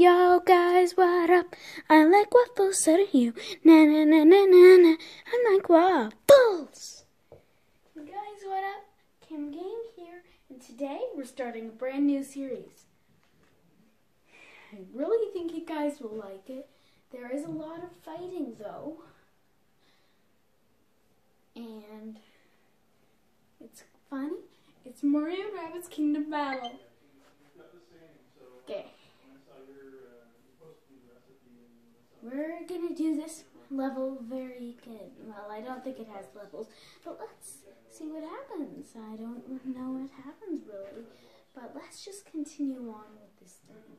Yo guys, what up? I like waffles, so do you. Na na na na na na. I like waffles. Guys, what up? Kim Game here, and today we're starting a brand new series. I really think you guys will like it. There is a lot of fighting though, and it's funny. It's Mario and Rabbids Kingdom battle. Okay. We're gonna do this level very good. Well, I don't think it has levels, but let's see what happens. I don't know what happens really, but let's just continue on with this thing.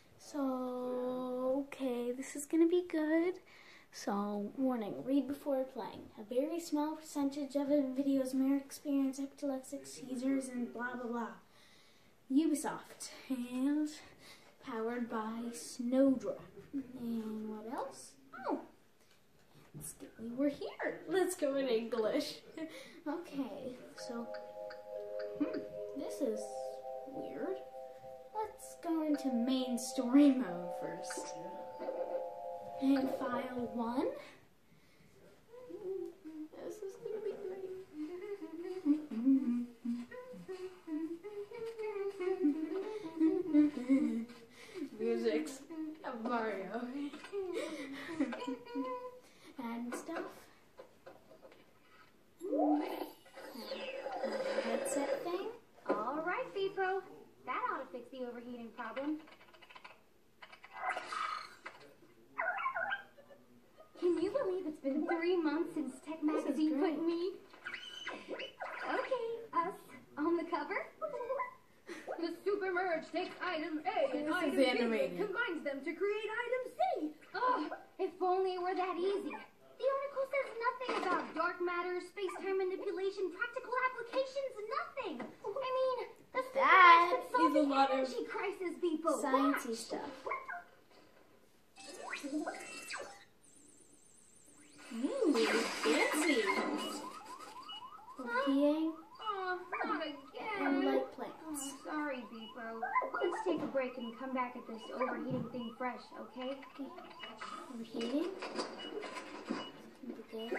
So, okay, this is gonna be good. So, warning, read before playing. A very small percentage of a video's mere experience, epileptic seizures, and blah blah blah. Ubisoft, and powered by Snowdrop. And what else? Oh, we're here. Let's go in English. Okay, so, this is weird. Let's go into main story mode first. And file 1. This is gonna be great. Music's of Mario. And stuff. Headset thing. Alright, V-Pro. That ought to fix the overheating problem. Can you believe it's been 3 months since Tech Magazine put me? Okay, us on the cover. The super merge takes item A and item B and combines them to create item C. Oh, if only it were that easy. The article says nothing about dark matter, space-time manipulation, practical applications, nothing. I mean, the super merge could solve the energy crisis, people. Sciencey stuff. Ooh, fancy. Peeing. Oh, not again. And light plants. Oh, sorry, Beepo. Let's take a break and come back at this overheating thing fresh, okay? Overheating? Okay.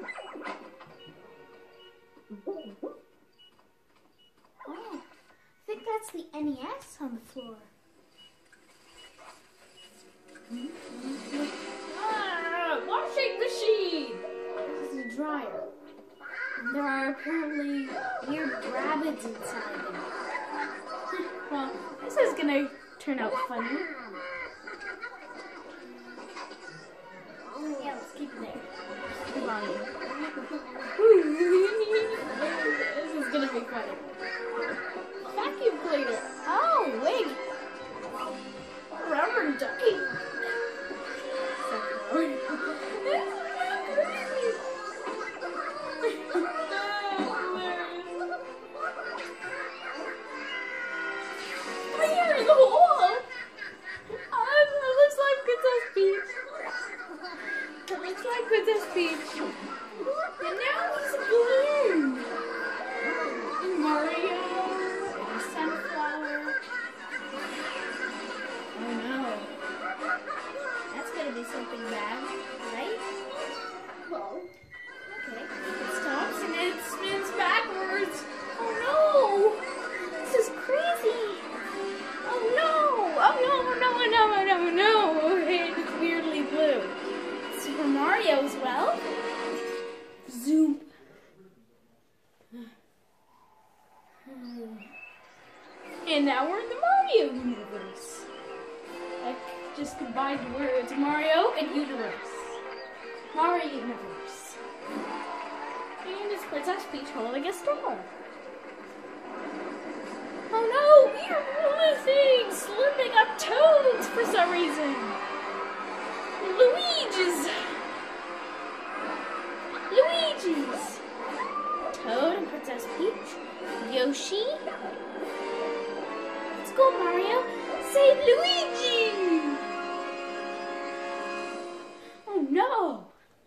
Oh, I think that's the NES on the floor. Washing machine! This is a dryer. And there are apparently weird rabbits inside them. Well, this is gonna turn out funny. Yeah, let's keep it there. Come on. This is gonna be funny. Vacuum cleaner. Oh, wait. Rubber ducky. Princess Peach. And now he's blue. Mario and Sunflower. Oh no. That's gonna be something bad, right? Well, okay. It stops and it spins backwards. Oh no! This is crazy. Oh no! Oh no! It's weirdly blue. Super Mario as well. Zoom. And now we're in the Mario universe. I just combined the words Mario and universe. Mario universe. And it's Princess Peach holding a star. Oh no! We're missing! Slipping up toads for some reason. Luigi's! Toad and Princess Peach. Yoshi. Let's go, Mario. Save Luigi! Oh no!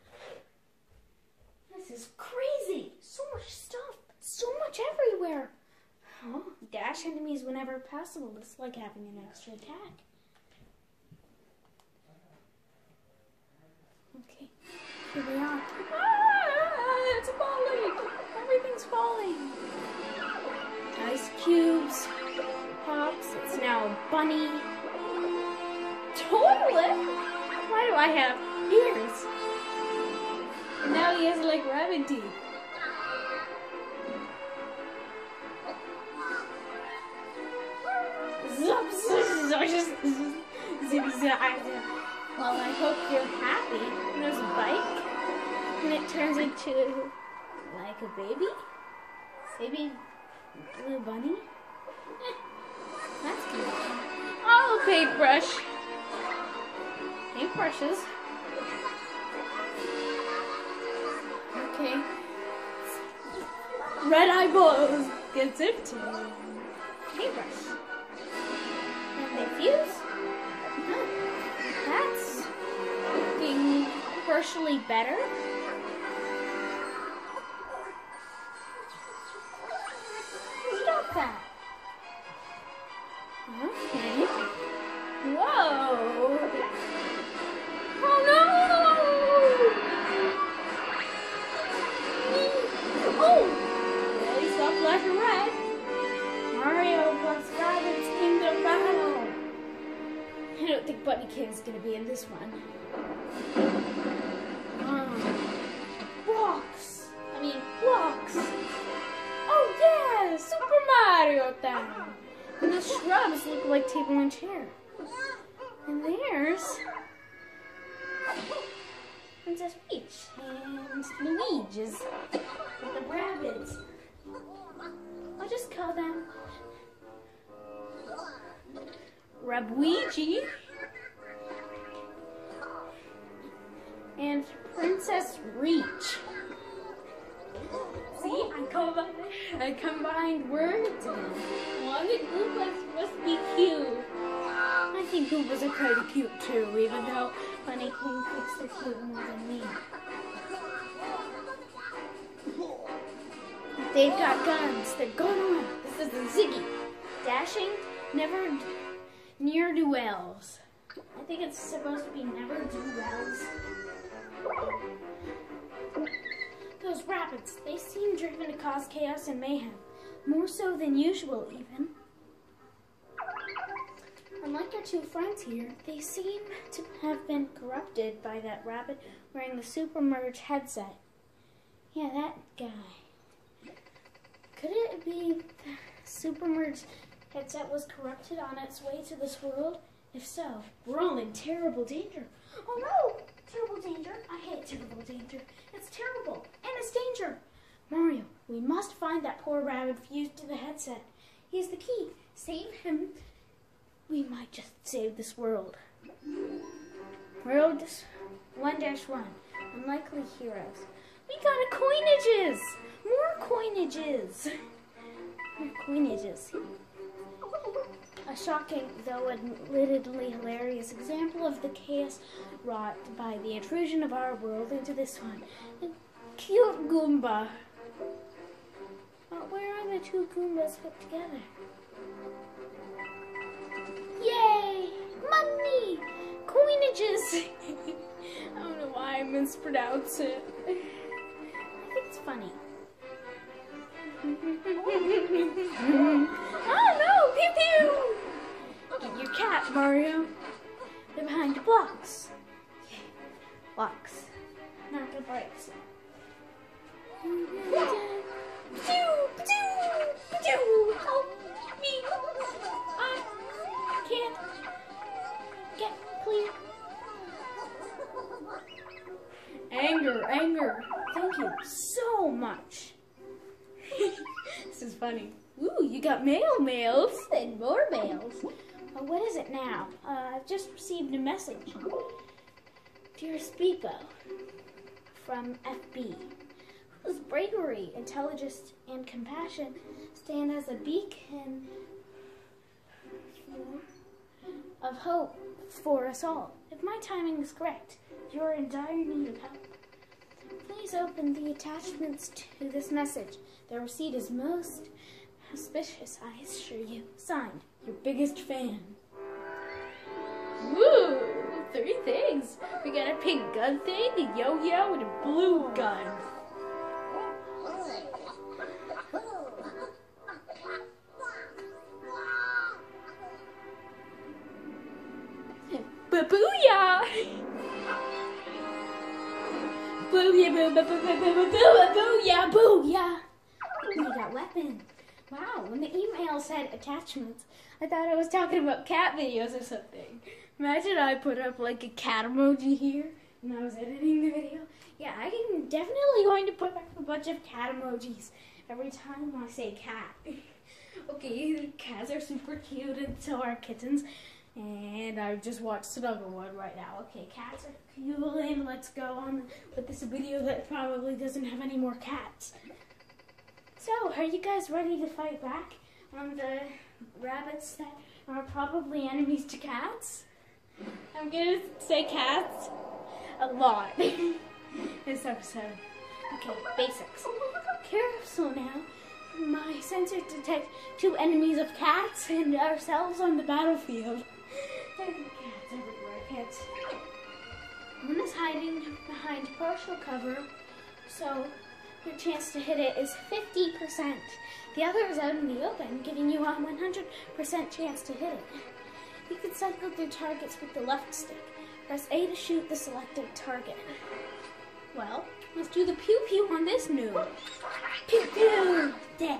This is crazy. So much stuff. So much everywhere. Oh, dash enemies whenever possible. It's like having an extra attack. bunny. Totally. Why do I have ears? And now he has like rabbit teeth. Well, I hope you're happy. And there's a bike, and it turns into like a baby blue bunny. That's cute. Oh, paintbrush. Paintbrushes. Okay. Red eyeballs gets it to paintbrush. And they fuse. That's looking partially better. Stop that. Okay. Whoa. Oh no! Oh! Ready, stop, black and red. Mario plus Rabbids Kingdom battle. I don't think Bunny Kid's gonna be in this one. Blocks. Oh yeah, Super Mario time. And the shrubs look like table and chair. And there's Princess Peach and Luigi's with the Rabbids. I'll just call them Rabluigi and Princess Reach. See, I combined words. One and Goombas must be cute. I think Goombas are kind of cute too, even though Bunny King thinks they're cute more than me. They've got guns. They're going around. This is the Ziggy. Dashing, never near duels. I think it's supposed to be never duels. Those Rabbids, they seem driven to cause chaos and mayhem. More so than usual, even. Unlike our two friends here, they seem to have been corrupted by that rabbit wearing the Super Merge headset. Yeah, that guy. Could it be the Super Merge headset was corrupted on its way to this world? If so, we're all in terrible danger. Oh no! Terrible danger? I hate terrible danger. It's terrible, and it's danger. Mario, we must find that poor rabbit fused to the headset. He's the key. Save him. We might just save this world. World 1-1. Unlikely heroes. We got coinages! More coinages! More coinages. A shocking, though admittedly hilarious example of the chaos wrought by the intrusion of our world into this one. A cute Goomba. But where are the two Goombas put together? Yay! Money! Coinages! I don't know why I mispronounce it. I think it's funny. Oh no! Pew pew! Get your cat, Mario. They're behind the blocks. Blocks. Not the brakes. Help me! I can't get clear. Anger. Thank you so much. This is funny. Ooh, you got mails and more mails. Oh, what is it now? I've just received a message. Dear Speako, from FB, whose bravery, intelligence, and compassion stand as a beacon of hope for us all. If my timing is correct, you're in dire need of help. Please open the attachments to this message. The receipt is most auspicious, I assure you. Signed, your biggest fan. Woo! 3 things. We got a pink gun thing, a yo-yo, and a blue gun. Booyah! Booyah, booyah! We got weapons. Wow, when the email said attachments, I thought I was talking about cat videos or something. Imagine I put up like a cat emoji here and I was editing the video. Yeah, I'm definitely going to put up a bunch of cat emojis every time I say cat. Okay, cats are super cute and so are kittens. And I've just watched another one right now. Okay, cats are cute and let's go on with this video that probably doesn't have any more cats. So, are you guys ready to fight back on the rabbits that are probably enemies to cats? I'm gonna say cats a lot this episode. Okay, basics. Careful now. My sensors detect 2 enemies of cats and ourselves on the battlefield. Cats everywhere, cats. One is hiding behind partial cover, so your chance to hit it is 50%. The other is out in the open, giving you a 100% chance to hit it. You can cycle through targets with the left stick. Press A to shoot the selected target. Well, let's do the pew-pew on this noob. Pew-pew! Dead.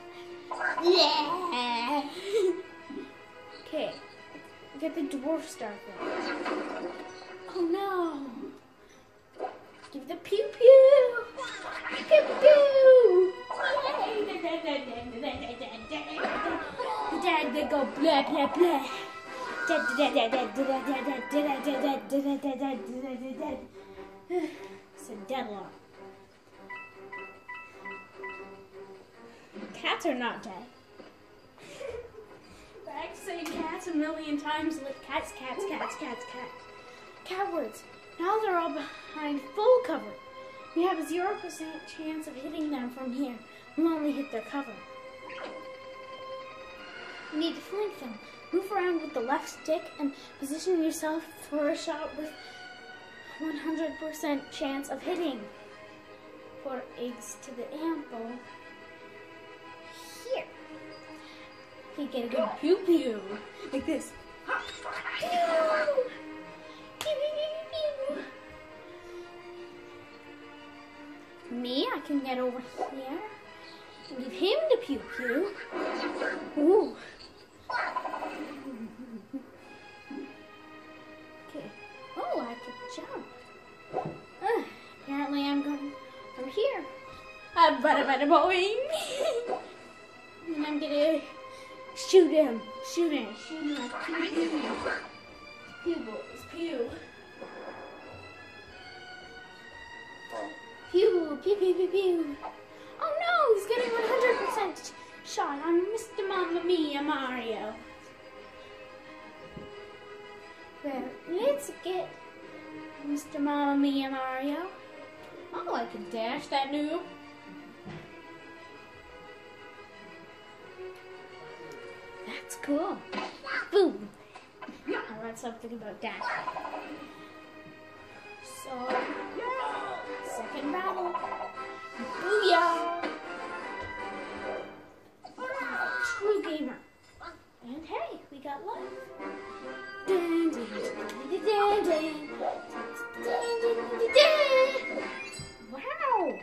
Yeah! Okay, get the dwarf star first. Oh no! Give the pew-pew! Pew-pew! Yay! Dad, they go blah, blah, blah. It's a deadlock. Cats are not dead. I can say cats a million times like cats. Cowards. Now they're all behind full cover. We have a 0% chance of hitting them from here. We'll only hit their cover. You need to flank them. Move around with the left stick and position yourself for a shot with 100% chance of hitting. 4 eggs to the ample. Here. You get a good pew-pew. Like this. Pew! Pew, pew, pew, pew. Me, I can get over here and give him the pew-pew. Ooh. Okay. Oh, I can jump. Apparently I'm going from here. Bada boing. And I'm gonna shoot him. Shoot him like pew. Pew boys, pew. Pew, pew, pew, pew, pew. Oh no, he's getting 100% shot on Mr. Mamma Mia Mario. Well, let's get Mr. Mamma Mia Mario. Oh, I can dash that noob. That's cool. Boom. I read something about dash. So, second battle. Booyah! True gamer. And hey, we got life. Dun, dun, dun, dun, dun, dun. Wow!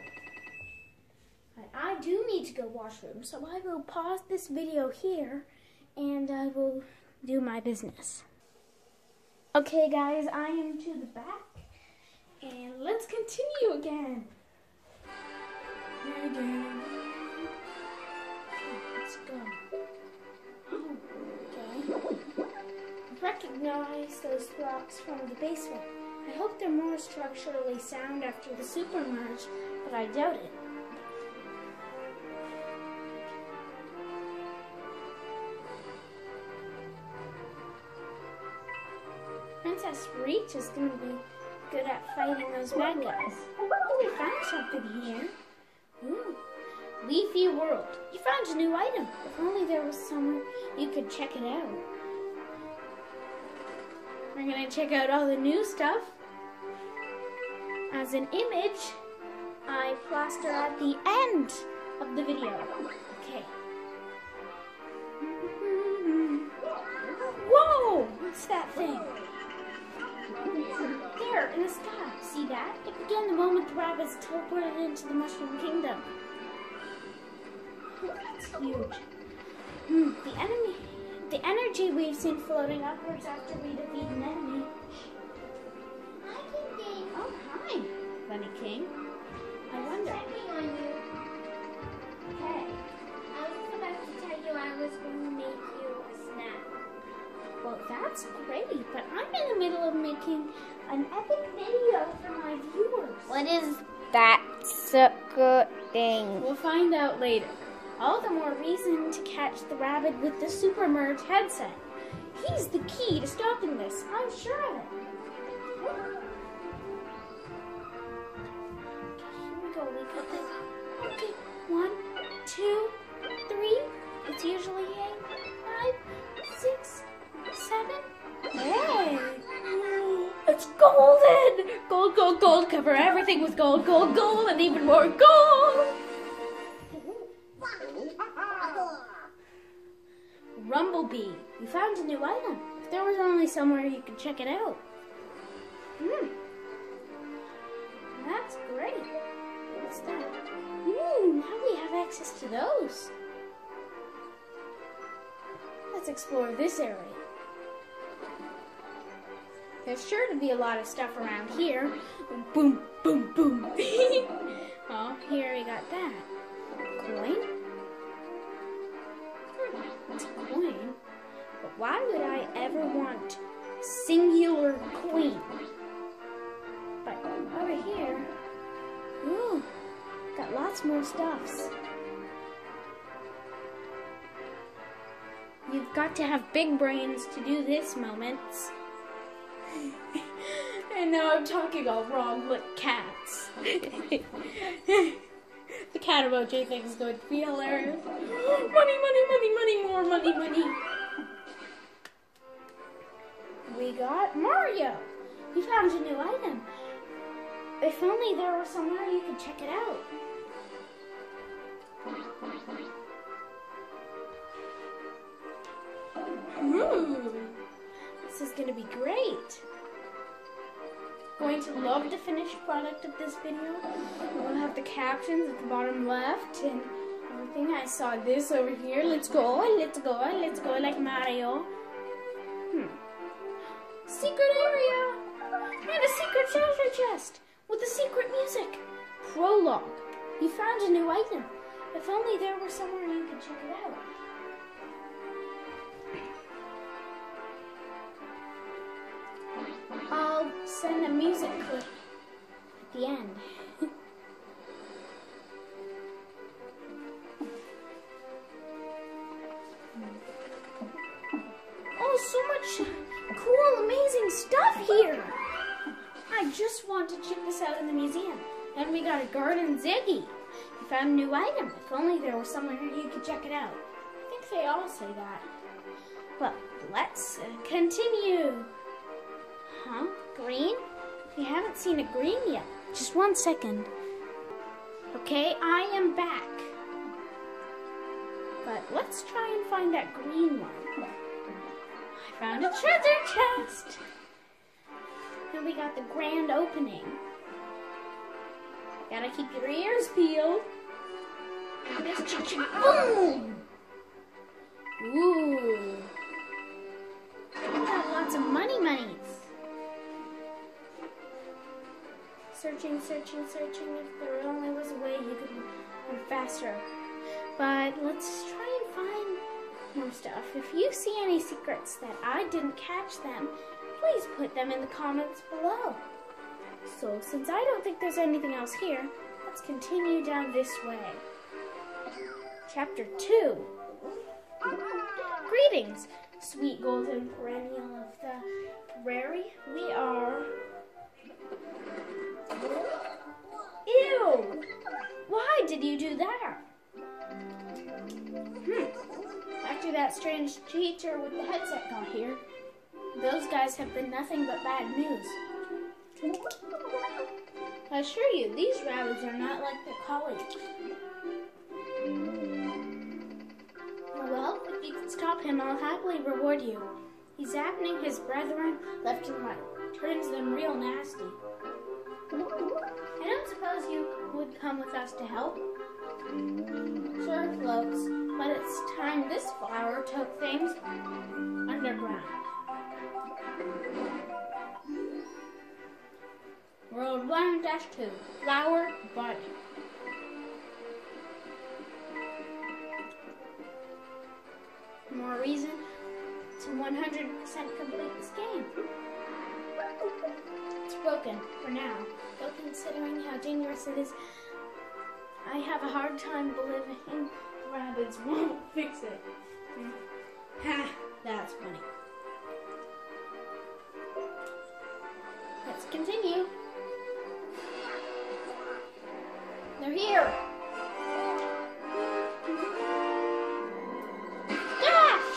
I do need to go washroom, so I will pause this video here and I will do my business. Okay guys, I am to the back and let's continue again. Let's go. Oh, okay. Recognize those rocks from the basement. I hope they're more structurally sound after the super merge, but I doubt it. Princess Reach is going to be good at fighting those bad guys. Oh, we found something here. Ooh. Leafy World. You found a new item. If only there was somewhere you could check it out. We're going to check out all the new stuff. As an image, I plaster at the end of the video. Okay. Whoa! What's that thing? that? It began the moment the rabbits teleported into the Mushroom Kingdom. That's huge. The energy we've seen floating upwards after we defeat an enemy. Hi, King. Oh, hi, Bunny King. I wonder. Checking on you. Hey. I was about to tell you I was going to make you a snack. Well, that's great, but I'm in the middle of making an epic video for my viewers. What is that sucker thing? We'll find out later. All the more reason to catch the rabbit with the Super Merge headset. He's the key to stopping this, I'm sure of it. Here we go, we got this. Okay, 1, 2, 3. It's usually 8, 5, 6, 7. Hey! It's golden! Gold, gold, gold. Cover everything with gold, gold, gold, and even more gold! Rumblebee. You found a new item. If there was only somewhere you could check it out. That's great. What's that? Now we have access to those. Let's explore this area. There's sure to be a lot of stuff around here. Boom, boom, boom. Oh, here we got that. Coin? It's a coin. But why would I ever want singular coin? But over here, ooh, got lots more stuffs. You've got to have big brains to do this, Moments. And now I'm talking all wrong like cats. The cat emoji thing is going to be hilarious. Money, money, money, money, more money, money. We got Mario. We found a new item. If only there was somewhere you could check it out. This is going to be great. Going to love the finished product of this video. We'll have the captions at the bottom left and everything. I saw this over here. Let's go, let's go, let's go like Mario. Secret area! And a secret treasure chest with the secret music. Prologue. You found a new item. If only there were somewhere you could check it out. I'll send a music clip at the end. Oh, so much cool, amazing stuff here. I just want to check this out in the museum. And we got a Garden Ziggy. You found a new item. If only there was somewhere you could check it out. I think they all say that. Well, let's continue. Huh? Green? We haven't seen a green yet. Just 1 second. Okay, I am back. But let's try and find that green one. I found a treasure chest. And we got the grand opening. Gotta keep your ears peeled. Boom! Ooh. We got lots of monies. Searching, searching, searching. If there only was a way you could run faster. But let's try and find more stuff. If you see any secrets that I didn't catch them, please put them in the comments below. So, since I don't think there's anything else here, let's continue down this way. Chapter 2. Greetings, sweet golden perennial of the prairie. We are... Ew! Why did you do that? After that strange teacher with the headset got here, those guys have been nothing but bad news. I assure you, these rabbits are not like their colleagues. Well, if you can stop him, I'll happily reward you. He's happening his brethren left and right. Turns them real nasty. I don't suppose you would come with us to help? Sure, floats, but it's time this flower took things underground. World 1-2, flower body. More reason to 100% complete this game. It's broken for now, but considering how dangerous it is, I have a hard time believing Rabbids won't fix it. Ha, that's funny. Let's continue. They're here. Dash!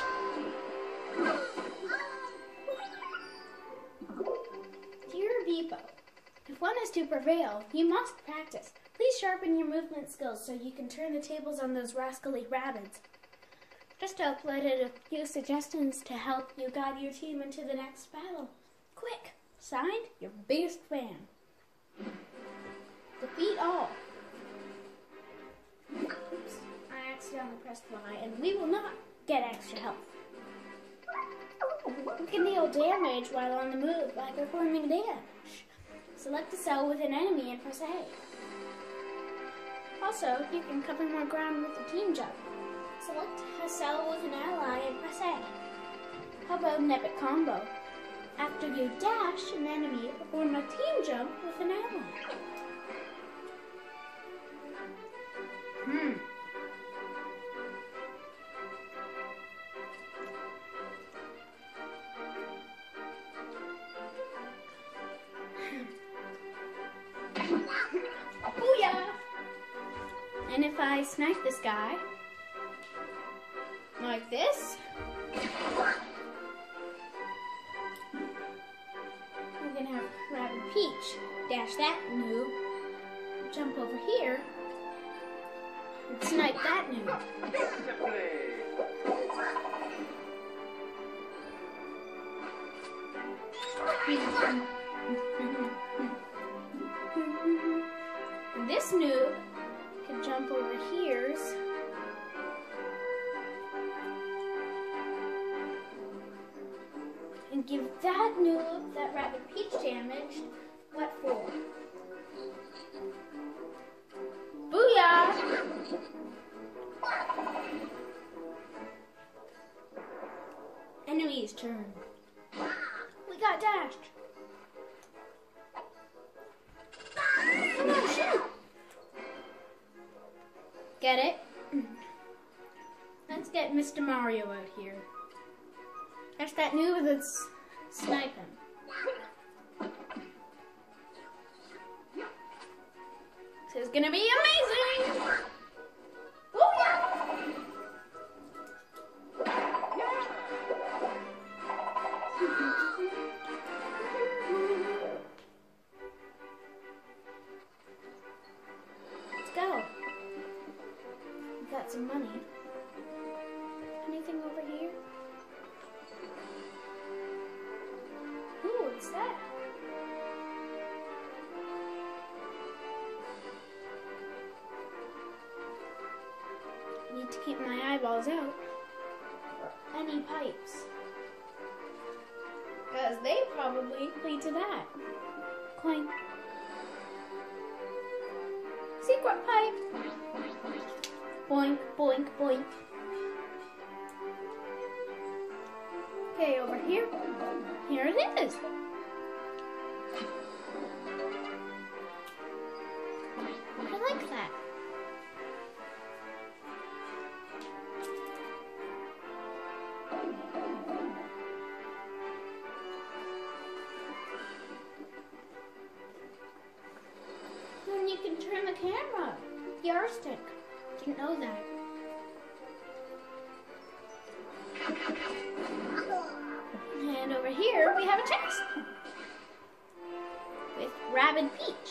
Dear Beepo, if one is to prevail, you must practice. Please sharpen your movement skills so you can turn the tables on those rascally Rabbids. Just uploaded a few suggestions to help you guide your team into the next battle. Quick! Signed, your biggest fan. Defeat all. Oops, I accidentally pressed Y, and we will not get extra health. You can deal damage while on the move by performing dash. Select a cell with an enemy and press A. Also, you can cover more ground with a team jump. Select a cell with an ally and press A. How about an epic combo? After you dash an enemy, perform a team jump with an ally. Booyah! And if I snipe this guy, like this, we're gonna have Rabbid Peach dash that noob, jump over here, and snipe that noob. And this noob can jump over here and give that noob that Rabbid Peach damage. What for? Booyah! Enemy's turn. We got dashed. Oh, shoot. Get it? Let's get Mr. Mario out here. That's that noob that's sniping. This is gonna be amazing! Booyah! Let's go. We've got some money. Anything over here? Ooh, what's that? I need to keep my eyeballs out for any pipes, because they probably lead to that. Coin. Secret pipe. Boink, boink, boink. Okay, over here. Here it is. I like that. Then you can turn the camera. The R stick. Didn't know that. And over here we have a chest with Rabbid Peach.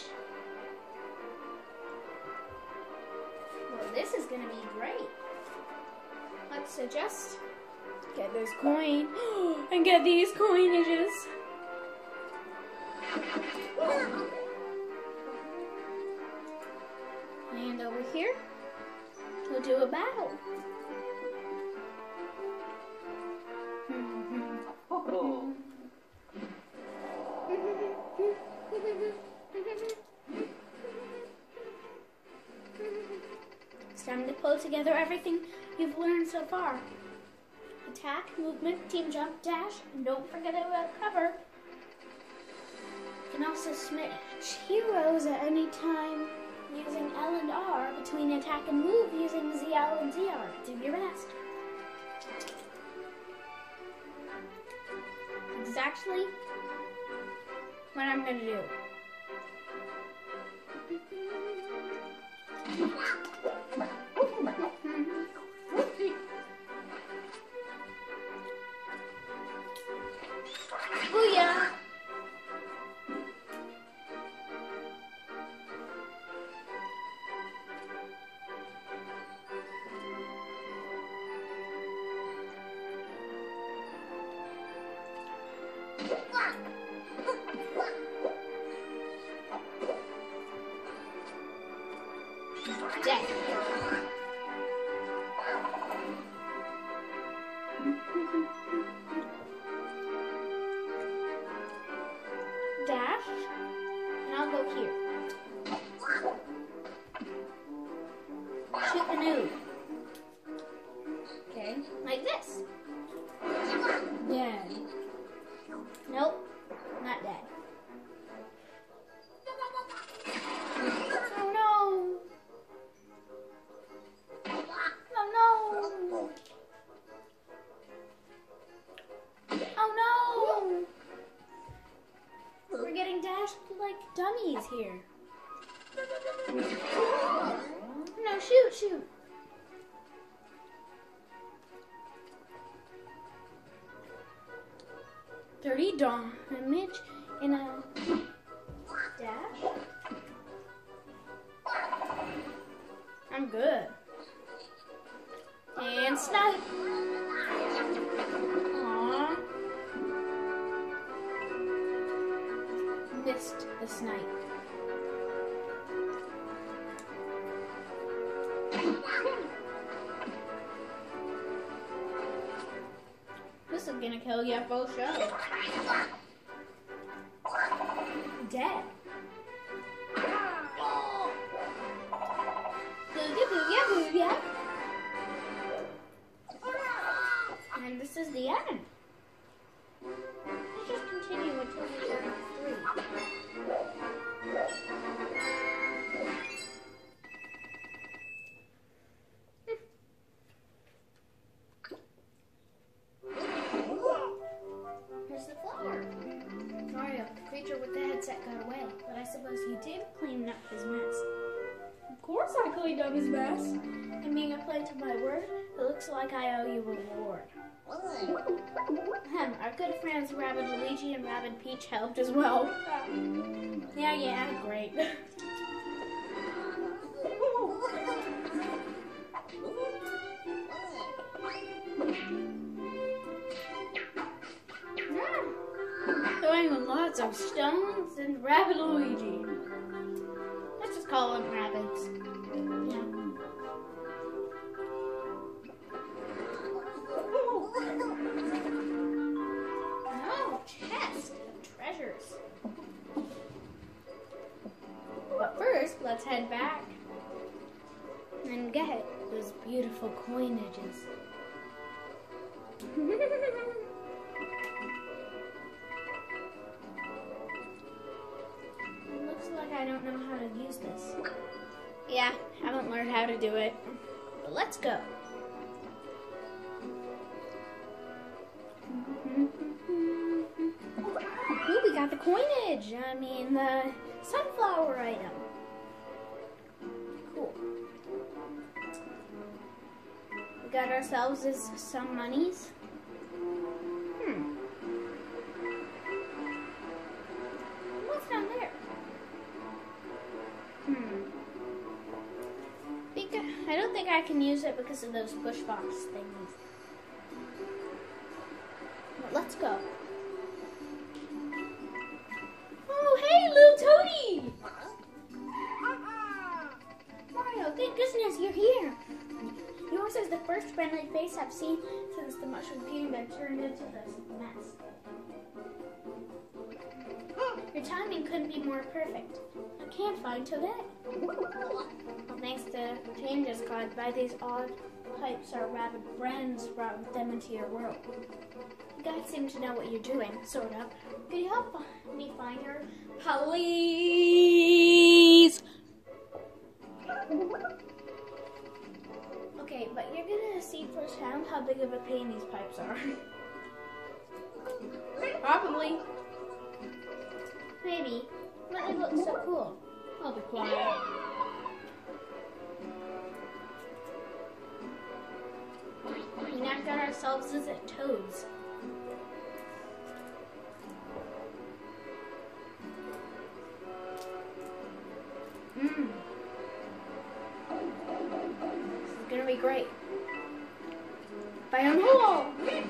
Well, this is gonna be great. Let's just get this coin and get these coinages. a battle. It's time to pull together everything you've learned so far. Attack, movement, team jump, dash, and don't forget about cover. You can also switch heroes at any time using L and R between attack and move using ZL and ZR. Do your best. This is actually what I'm going to do. Booyah! Death. Dash, and I'll go here. Shoot the noob. Okay, like this. Dead. Nope, not dead. Oh no! Oh no! Oh no! We're getting dashed like dummies here. No, shoot! 30 damage in a dash. I'm good. And snipe. Aww. Missed the snipe. This is gonna kill you for sure. Dead. Booyah, booyah. And this is the end. Let's just continue until we learn 3. Here's the flower. Mario, the creature with the headset got away, but I suppose you did clean up his mess. Of course I cleaned up his mess. And being a play to my word, it looks like I owe you a reward. Our good friends Rabbid Luigi and Rabbid Peach helped as well. Yeah, great. Throwing lots of stones and Rabbid Luigi. Let's just call them Rabbids. Yeah. Oh, chest of treasures. But first, let's head back and get those beautiful coinages. Looks like I don't know how to use this. Yeah, haven't learned how to do it. But let's go. Ooh, we got the coinage. I mean, the sunflower item. Cool. We got ourselves some monies. What's down there? I don't think I can use it because of those push box things. But let's go. Oh, hey, little Toadie! Mario, thank goodness you're here. face have seen since the Mushroom Kingdom turned into this mess. Your timing couldn't be more perfect. I can't find Toadette. Well, thanks to changes caused by these odd pipes our rabbit friends brought them into your world. You guys seem to know what you're doing, sort of. Could you help me find her? Please! Okay, but you're gonna see firsthand how big of a pain these pipes are. Probably. Maybe. But they look so cool. I'll be quiet. We now got ourselves as toads. This is gonna be great. Fire in the hole!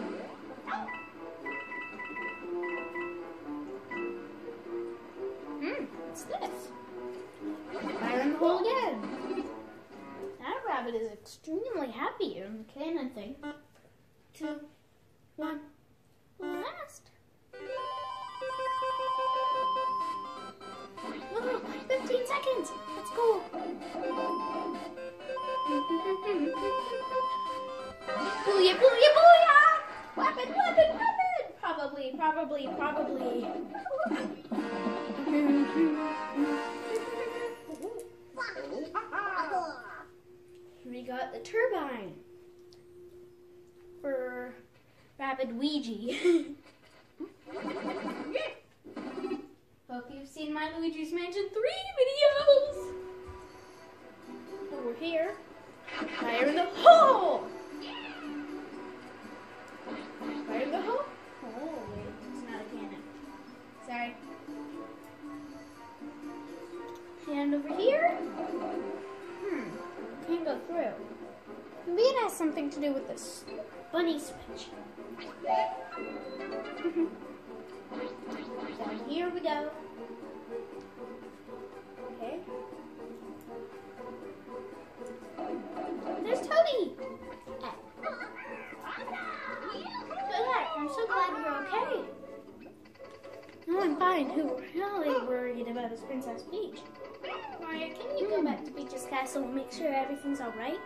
What's this? Fire in the hole again. That rabbit is extremely happy in the cannon thing. 2, 1, blast! Oh, 15 seconds! Let's go! Booyah, booyah, booyah! Weapon, weapon, weapon! Probably. We got the turbine for Rabbid Ouija. Hope you've seen my Luigi's Mansion 3 videos. Over here, fire in the hole. Fire in the hole. Oh wait, it's not a cannon. Sorry. And over here. Can't go through. Maybe it has something to do with this bunny switch. So here we go. Okay. There's Toadie! Good, I'm so glad you're okay. No, I'm fine. Who were really worried about is Princess Peach. Mario, can you go back to Peach's castle and make sure everything's alright?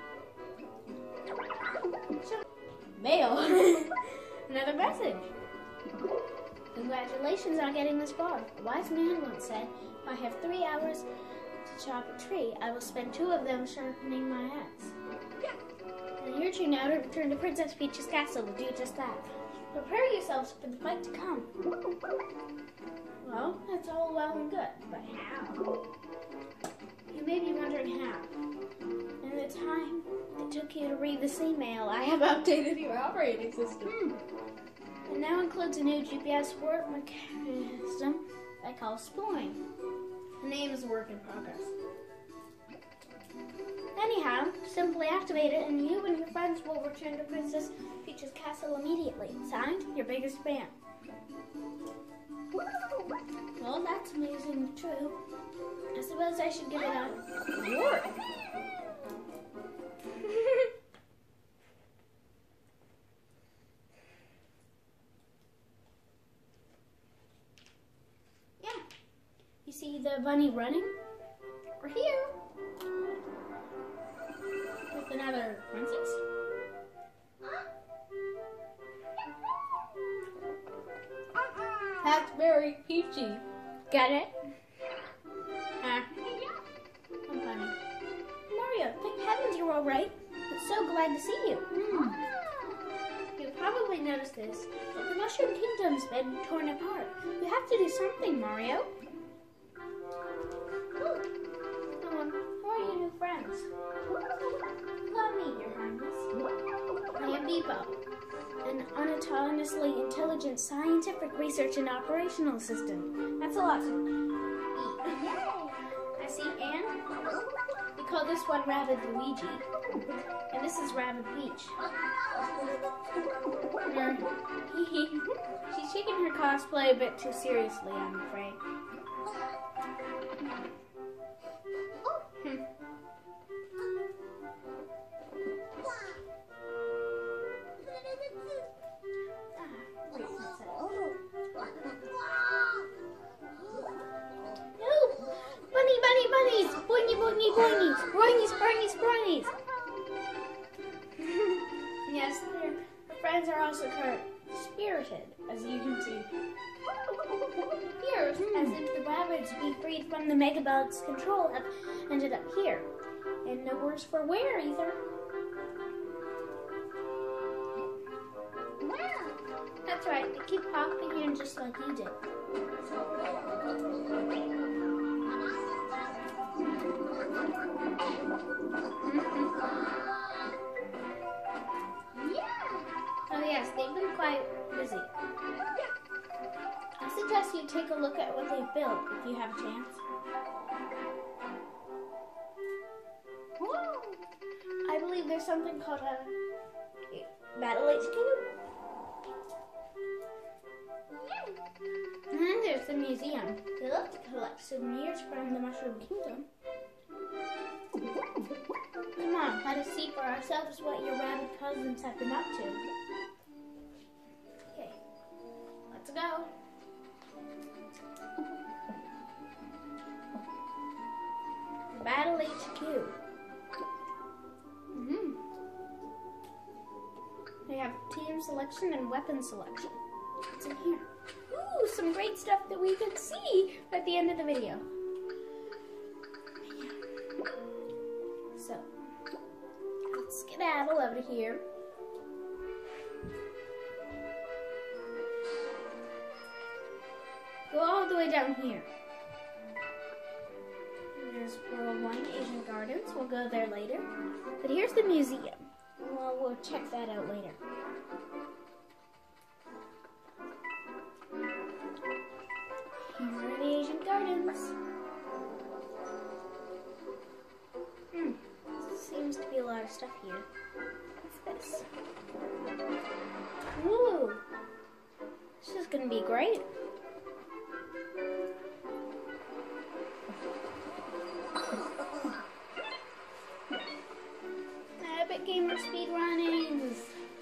Sure. Mail. Another message. Congratulations on getting this far. A wise man once said, if I have 3 hours to chop a tree, I will spend 2 of them sharpening my axe. And I urge you now to return to Princess Peach's castle to do just that. Prepare yourselves for the fight to come. Well, that's all well and good, but how? You may be wondering how. In the time it took you to read this email, I have updated your operating system. It now includes a new GPS work mechanism I call Sploin. The name is a work in progress. Anyhow, simply activate it and you and your friends will return to Princess Peach's castle immediately. Signed, your biggest fan. Well, that's amazingly true. I suppose I should give it a award. Yeah. You see the bunny running? We're here. With another princess. That's very peachy. Got it? I'm funny. Mario, thank heavens you're all right. I'm so glad to see you. You've probably noticed this, but the Mushroom Kingdom's been torn apart. You have to do something, Mario. Who are your new friends? Allow me, Your Highness. I am Beebo, an unautonomously intelligent scientific research and operational assistant. That's a lot to eat. I see Anne. We call this one Rabbid Luigi. And this is Rabbid Peach. She's taking her cosplay a bit too seriously, I'm afraid. No! Bunnies! Boingy, boingy, boingies! Boingies, boingies, boingies! Yes, their friends are also spirited, as you can see. Here, as if the rabbits we freed from the Megabug's control have ended up here. And no worse for wear either. Wow. That's right, they keep popping in just like you did. Oh yes, they've been quite busy. I suggest you take a look at what they've built if you have a chance. Whoa. I believe there's something called a Battle HQ. And then there's the museum. They love to collect souvenirs from the Mushroom Kingdom. Come on, let us see for ourselves what your rabbit cousins have been up to. Okay, let's go. Battle HQ. They have team selection and weapon selection. What's in here? Ooh, some great stuff that we could see at the end of the video. So, let's skedaddle over here. Go all the way down here. There's World 1, Asian Gardens. We'll go there later. But here's the museum. Well, we'll check that out later. Here are the Asian Gardens. Seems to be a lot of stuff here. What's this? Ooh! This is gonna be great. Epic Gamer speedrunnings.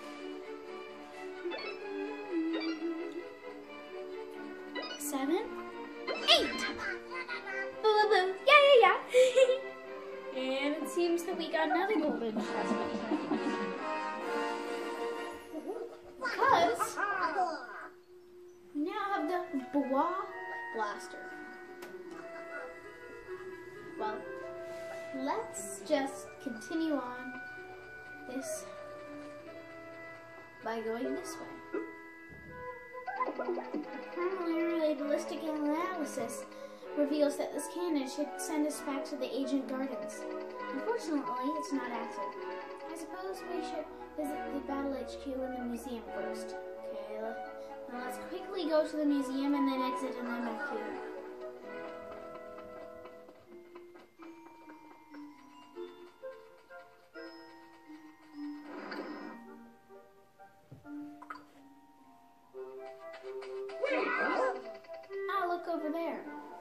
Seven, 8. Boo boo boo. Yeah. And it seems that we got another golden chestnut. Because we now have the Bois Blaster. Well, let's just continue on this by going this way. Preliminary ballistic analysis reveals that this cannon should send us back to the Ancient Gardens. Unfortunately, it's not active. I suppose we should visit the Battle HQ and the museum first. Okay, now let's quickly go to the museum and then exit and then back here. Ah, look over there.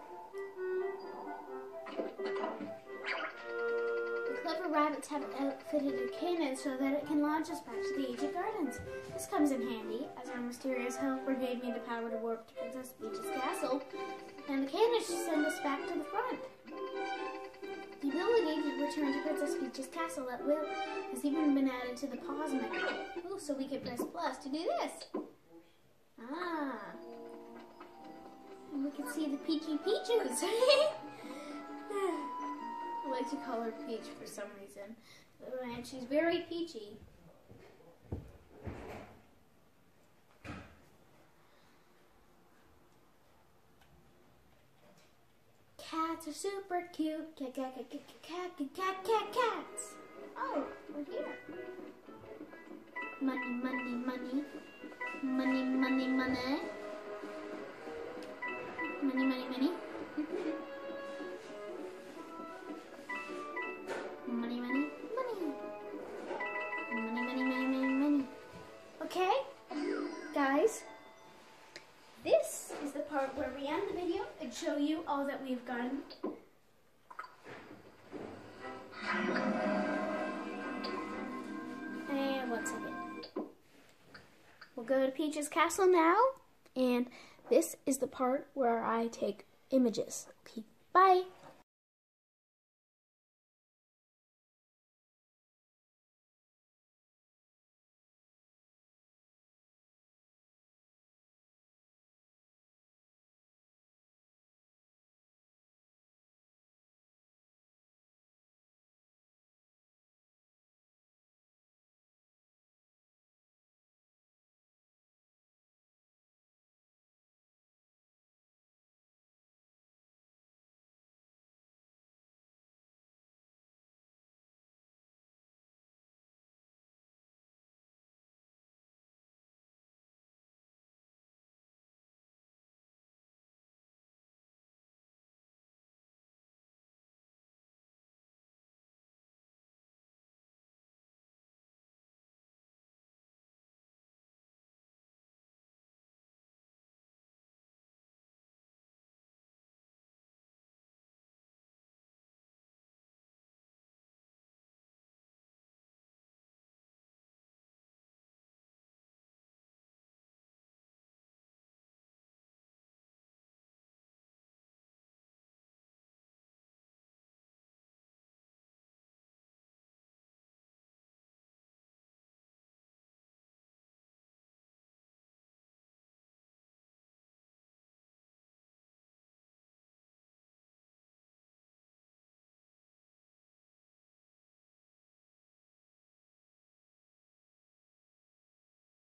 The clever rabbits have outfitted a cannon so that it can launch us back to the Ancient Gardens. This comes in handy, as our mysterious helper gave me the power to warp to Princess Peach's castle, and the cannon should send us back to the front. The ability to return to Princess Peach's castle at will has even been added to the pause menu. Oh, so we can press plus to do this. Ah. And we can see the Peachy Peaches. I like to call her Peach for some reason. And she's very peachy. Cats are super cute. Cats. Oh, we're here. Money. Money. Money. Okay, guys, this is the part where we end the video and show you all that we've gotten. And once again, we'll go to Peach's castle now, and This is the part where I take images. Okay, bye.